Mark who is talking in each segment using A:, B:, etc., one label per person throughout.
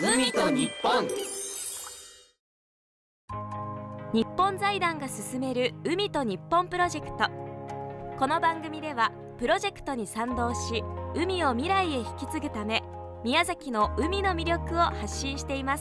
A: 海と日本。
B: 日本財団が進める海と日本プロジェクト。この番組ではプロジェクトに賛同し、海を未来へ引き継ぐため宮崎の海の魅力を発信しています。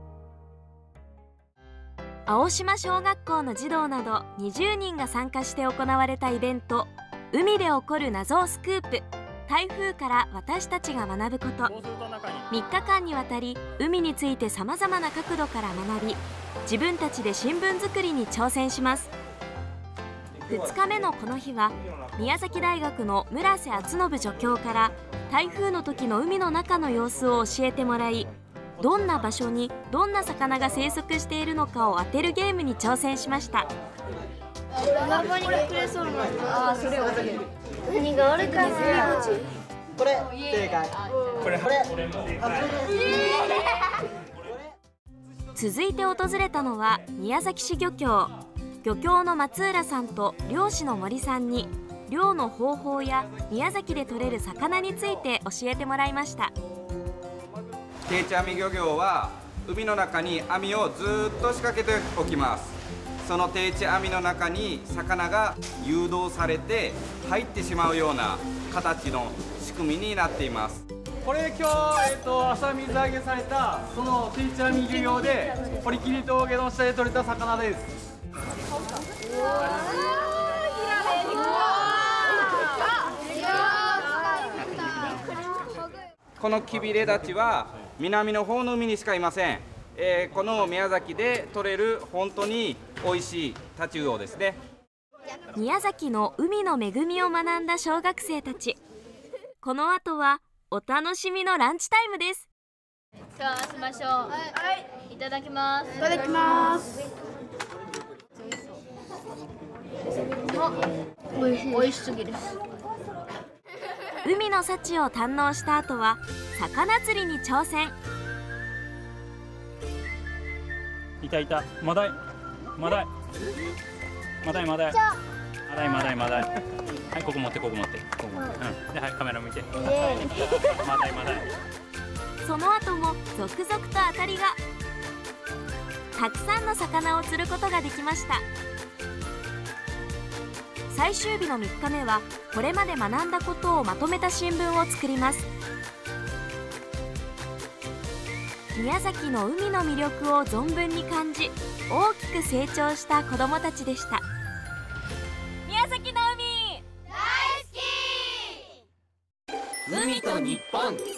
B: 青島小学校の児童など20人が参加して行われたイベント、海で起こる謎をスクープ、台風から私たちが学ぶこと。3日間にわたり海についてさまざまな角度から学び、自分たちで新聞作りに挑戦します。2日目のこの日は宮崎大学の村瀬敦信助教から台風の時の海の中の様子を教えてもらい、どんな場所にどんな魚が生息しているのかを当てるゲームに挑戦しました。
C: 岩場に隠れそうなそれを何があるかな。
D: これ正解。これ
B: 続いて訪れたのは宮崎市漁協。漁協の松浦さんと漁師の森さんに漁の方法や宮崎で獲れる魚について教えてもらいました。
E: 定置網漁業は海の中に網をずっと仕掛けておきます。その定置網の中に魚が誘導されて入ってしまうような形の仕組みになっています。
F: これ今日、朝水揚げされたその定置網漁業で堀切峠の下で取れた魚です。
E: このキビレダチは南の方の海にしかいません。この宮崎で取れる本当に美味しいタチウオですね。
B: 宮崎の海の恵みを学んだ小学生たち。この後はお楽しみのランチタイムです。
C: さあしましょう。はい、いただきます。
D: いただきます。
C: 美味しすぎる。
B: 海の幸を堪能した後は魚釣りに挑戦。
G: いたいた、マダイマダイマダイマダイマダイマダイマダイ。はい、ここ持ってここ持ってここ、で、はい、カメラ向いて。マダイマダイ。
B: その後も続々と当たりが。たくさんの魚を釣ることができました。最終日の3日目はこれまで学んだことをまとめた新聞を作ります。宮崎の海の魅力を存分に感じ、大きく成長した子どもたちでした。宮崎の海
A: 海と日本。